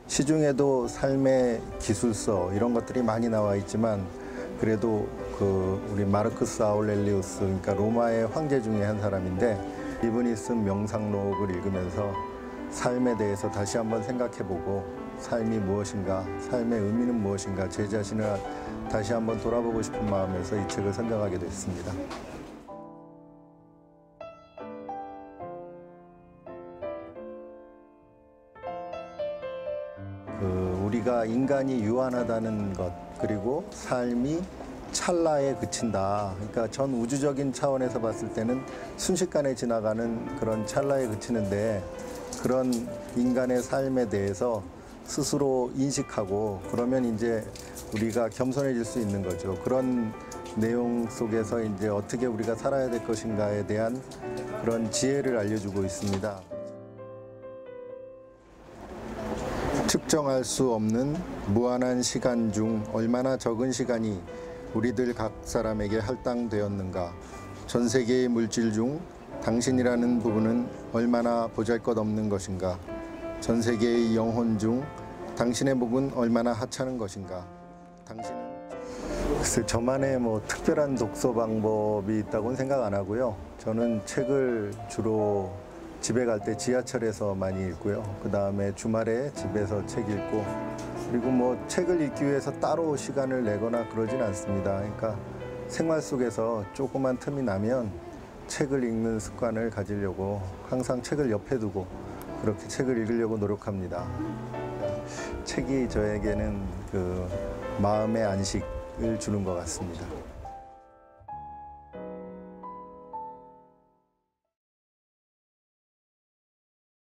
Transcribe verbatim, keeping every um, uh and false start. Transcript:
시중에도 삶의 기술서 이런 것들이 많이 나와 있지만 그래도 그 우리 마르크스 아울렐리우스, 그러니까 로마의 황제 중에 한 사람인데 이분이 쓴 명상록을 읽으면서 삶에 대해서 다시 한번 생각해보고 삶이 무엇인가, 삶의 의미는 무엇인가, 제 자신을 다시 한번 돌아보고 싶은 마음에서 이 책을 선정하게 됐습니다. 그 우리가 인간이 유한하다는 것, 그리고 삶이 찰나에 그친다. 그러니까 전 우주적인 차원에서 봤을 때는 순식간에 지나가는 그런 찰나에 그치는데, 그런 인간의 삶에 대해서 스스로 인식하고 그러면 이제 우리가 겸손해질 수 있는 거죠. 그런 내용 속에서 이제 어떻게 우리가 살아야 될 것인가에 대한 그런 지혜를 알려주고 있습니다. 측정할 수 없는 무한한 시간 중 얼마나 적은 시간이 우리들 각 사람에게 할당되었는가. 전 세계의 물질 중 당신이라는 부분은 얼마나 보잘것없는 것인가. 전 세계의 영혼 중 당신의 목은 얼마나 하찮은 것인가. 당신은 글쎄 저만의 뭐 특별한 독서 방법이 있다고는 생각 안 하고요. 저는 책을 주로 집에 갈 때 지하철에서 많이 읽고요. 그 다음에 주말에 집에서 책 읽고, 그리고 뭐 책을 읽기 위해서 따로 시간을 내거나 그러진 않습니다. 그러니까 생활 속에서 조그만 틈이 나면 책을 읽는 습관을 가지려고 항상 책을 옆에 두고 그렇게 책을 읽으려고 노력합니다. 책이 저에게는 그 마음의 안식을 주는 것 같습니다.